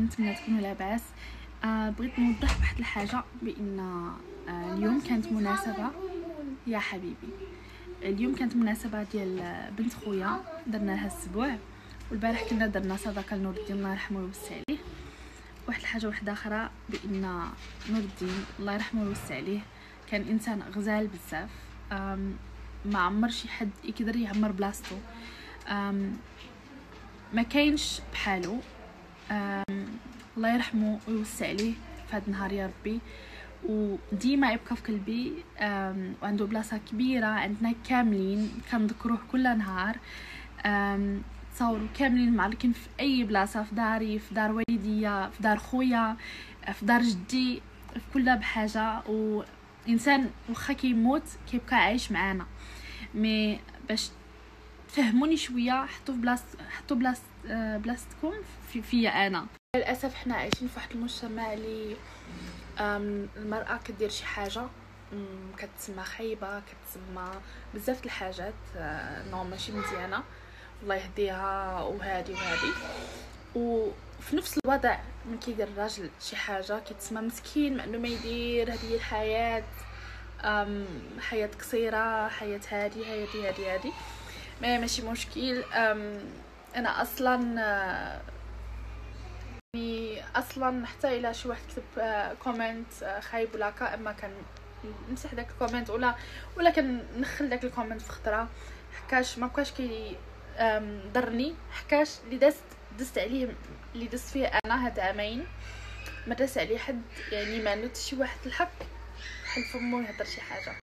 كنتمنى تكونوا لاباس. بغيت نوضح واحد الحاجه، بان اليوم كانت مناسبه يا حبيبي. اليوم كانت مناسبه ديال بنت خويا، درنا لها السبوع، والبارح كنا درنا صدقه لنور الدين الله يرحمه ويوسع عليه. واحد الحاجه واحده اخرى، بان نور الدين الله يرحمه ويوسع عليه كان انسان غزال بزاف. ما عمر شي حد يقدر يعمر بلاصتو، ما كاينش بحالو. الله يرحمه ويوسع عليه في هذا النهار يا ربي، وديما يبقى في قلبي. وعنده بلاصه كبيره عندنا كاملين، كنذكروه كل نهار. تصوروا كاملين معلقين في اي بلاصه، في داري، في دار والديا، في دار خويا، في دار جدي، في كل بحاجه. وانسان واخا كيموت كيبقى عايش معانا. مي باش تفهموني شويه، حطوا بلاصتكم فيا انا. للاسف حنا عايشين في واحد المجتمع اللي المراه كدير شي حاجه كتسمى خايبه، كتسمى بزاف د الحاجات نو ماشي مزيانه، الله يهديها وهادي. وفي نفس الوضع من كيدير الراجل شي حاجه كيتسمى مسكين، مع انه ما يدير. هذه هي الحياه، حياه قصيره، حياه هادي ماشي مشكل. انا اصلا حتى الى شي واحد كتب كومنت خايب ولا كا، اما كان نمسح داك الكومنت ولا كنخل داك الكومنت في خطره، حكاش ما بقاش كي ضرني، حكاش اللي دست عليه، اللي دست فيه انا هاد عامين ما داس عليه حد. يعني ما نوت شي واحد الحق حل فمو يهضر شي حاجه.